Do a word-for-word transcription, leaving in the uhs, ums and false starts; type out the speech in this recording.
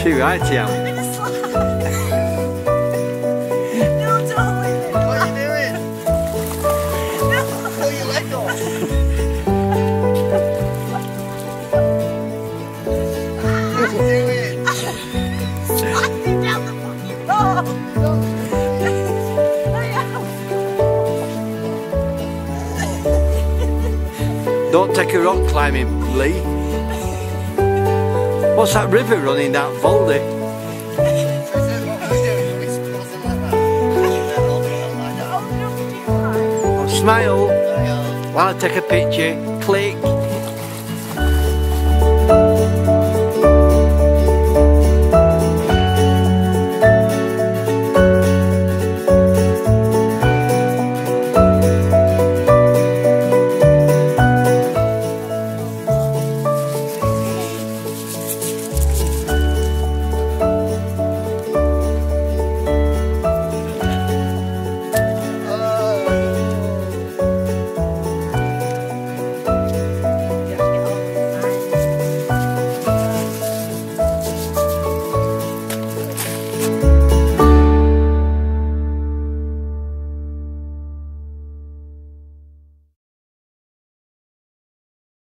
Too right, yeah. No, don't leave it. What are you doing? Pull your leg off. What are you doing? Sliding down the fucking hole. Don't take a rock climbing, Lee. What's that river running down Voldy? Oh, smile while I take a picture. Click. Thank you.